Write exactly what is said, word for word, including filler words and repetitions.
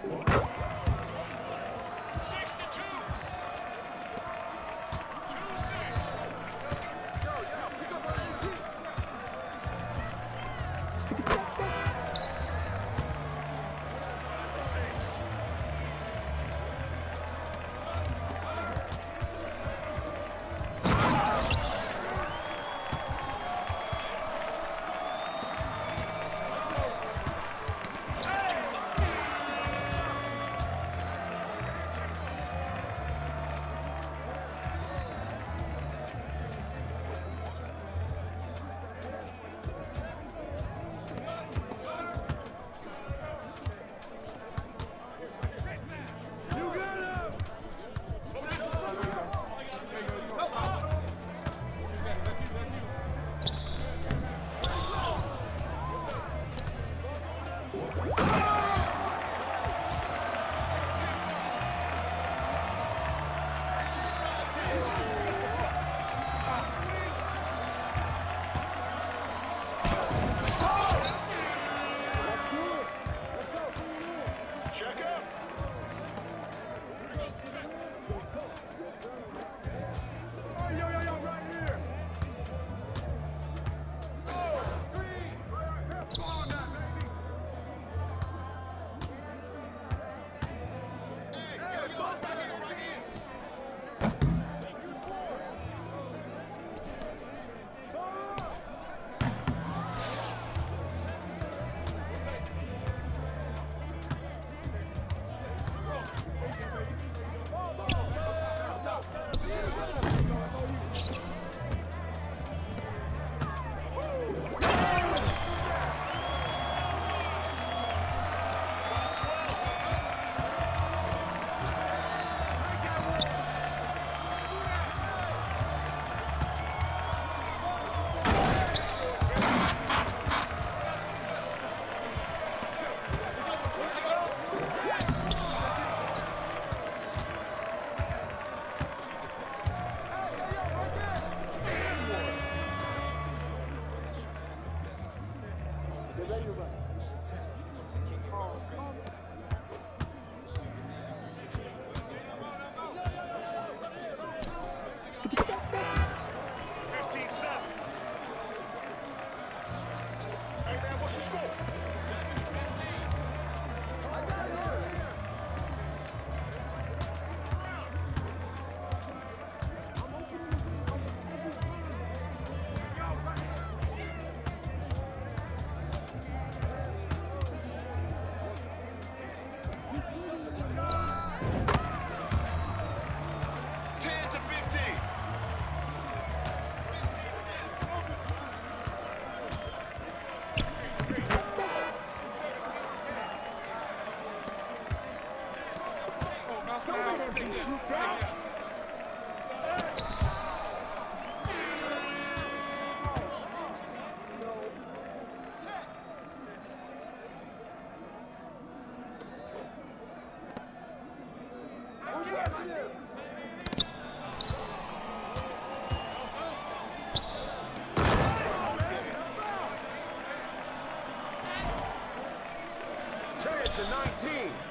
Six to two. Two six. Yo, yo, pick up on A P. Six. Check up. Oh, yo, yo, yo, right here. Oh, screen. Come on now, baby. Hey, yo, yo, right here, right here. Good board. fifteen seven. Hey, man, what's the score? I got it here. ten to fifteen. Somebody can shoot that. Who's watching him? ten to nineteen.